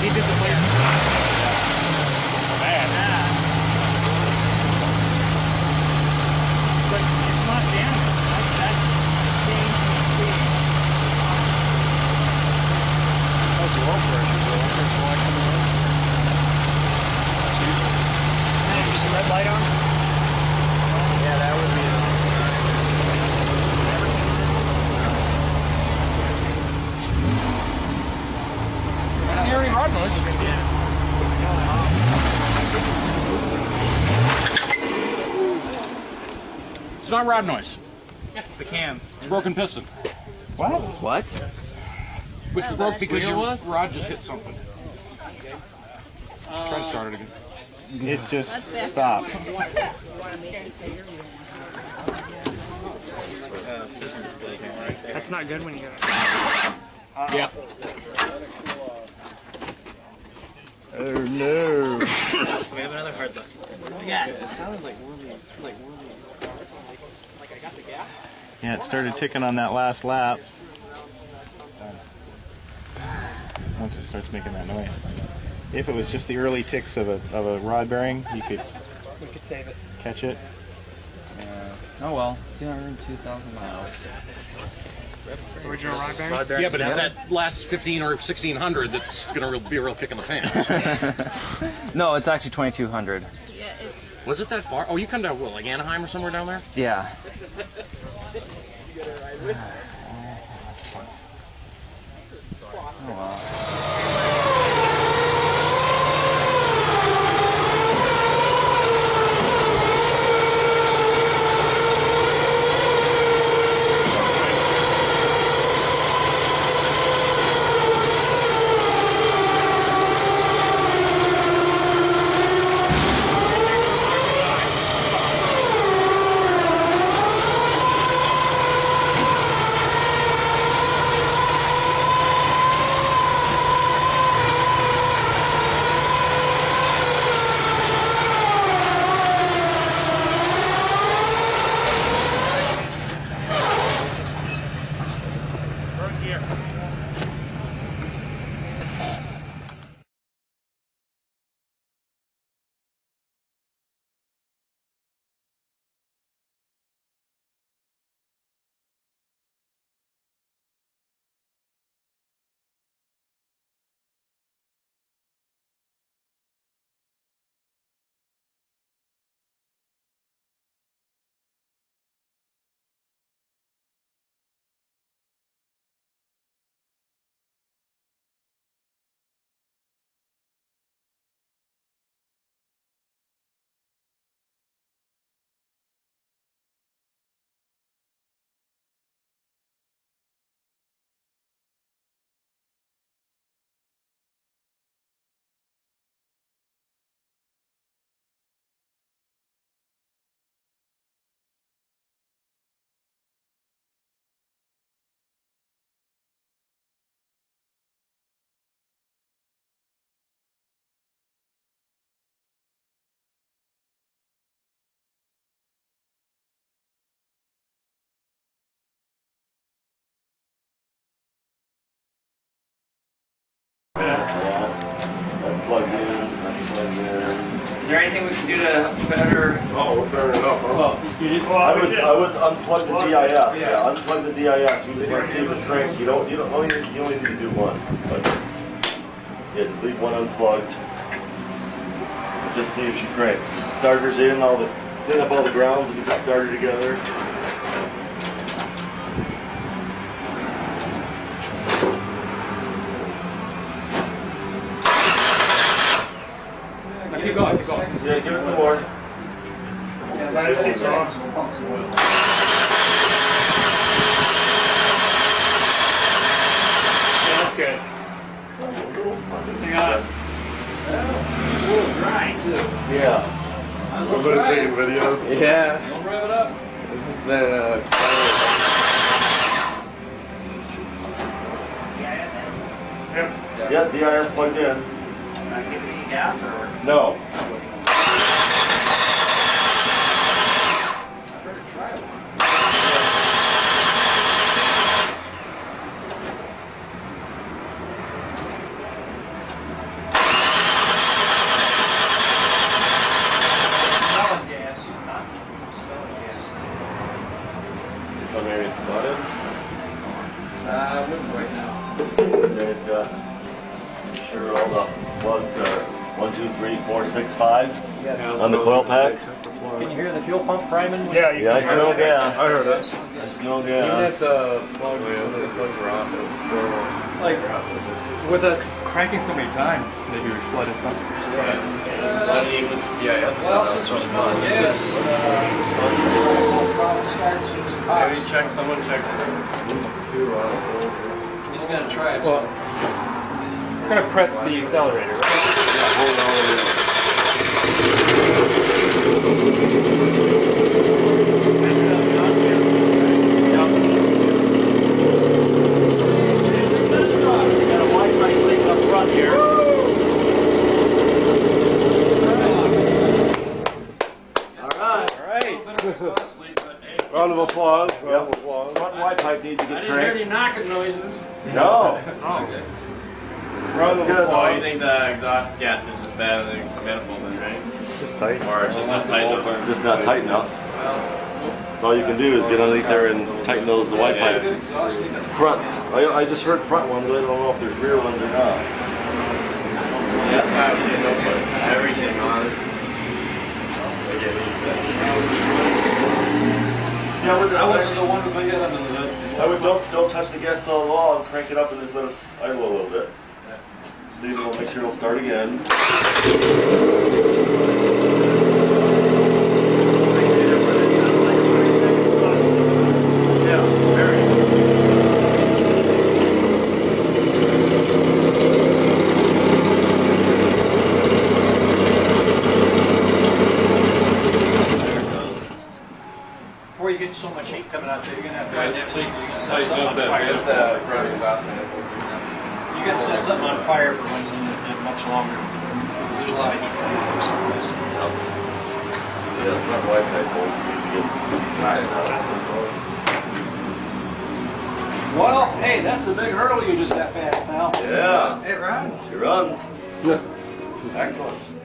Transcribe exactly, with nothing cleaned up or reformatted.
he did the player. Bad. Yeah. But it's not damaged. That's, that's changed in speed. How's the oil pressure? The oil pressure light coming on? That's usual. Hey, is the red light on? Yeah, that would be it. I don't hear any rod noise. It's not rod noise. It's the cam. It's a broken piston. What? What? Which broke because wheel your was? rod just hit something. Try to start it again. It just stopped. That's not good when you go. Yeah. Oh no. We have another hard look. Yeah. It sounded like Wormy. Like Wormy. Like I got the gap. Yeah, it started ticking on that last lap. Once it starts making that noise. If it was just the early ticks of a, of a rod bearing, you could We could save it. catch it. Yeah. Oh well, two hundred two thousand miles. Original rod bearing? Rod bearing. Yeah, but it's that last fifteen or sixteen hundred that's going to be a real kick in the pants. No, it's actually twenty-two hundred. Was it that far? Oh, you come down, what, like Anaheim or somewhere down there? Yeah. Oh wow. That's plugged in, that's plugged in. Is there anything we can do to better? Oh, we're turning it up, huh? Well, You just I would, I would unplug the D I S, yeah, unplug the D I S, you just want to see the strength, you don't, you don't, only, you only need to do one. But, yeah, just leave one unplugged. Just see if she cranks. Starter's in, all the, clean up all the grounds and get the starter together. keep going, keep going. Yeah, give it some more. Yeah, that is pretty strong. Yeah, that's good. Hang on. It's a little dry, too. Yeah. Somebody's taking videos. Yeah. Don't rev it up. This has been uh, Yep. Yeah, D I S plugged in. Not giving any gas or? No. two, three, four, six, five Yeah. on the coil pack. Can you hear the fuel pump priming? Yeah, you Yeah, I can smell hear it. gas. I heard it. I smell Even gas. if the plugs, the plugs are off, it'll still Like, with us cranking so many times, maybe we flooded something. Flooding even with D I S. Well, since we're smelling gas, uh, Maybe check, someone check. he's gonna try it. Well, we're gonna press the accelerator, right? Got a white light leak up front here. Alright. Round of applause. Yep. Front white pipe needs to I get didn't hear any cranked. knocking noises. No. Round of Good. applause. Oh, you think the exhaust gas is just bad in the manifold then, right? Just tight. Or it's just not tight enough? It's just not tight enough. All you can do is get underneath there and tighten those, the white pipe. Good exhaust, leave it. Front. I, I just heard front ones, but I don't know if there's rear ones or not. Yeah, that's why I was saying don't put everything on it. Like at least that. Yeah, with the, I wasn't the one to bring it up in the. I would don't don't touch the gas pedal at all and crank it up and just let it idle a little bit. See, we'll make sure it'll start again. Yeah, very. Before you get so much heat coming out there, you're gonna have to find that leak. You're gonna set Tighten something up on that fire. Just the front exhaust manifold. You gotta set something on fire for one's in it much longer. Because there's a lot of heat coming out of someplace. Yeah, the front white pipe bolts need to get tightened up. Well, hey, that's a big hurdle you just got past, pal. Yeah, It runs. it runs. Excellent.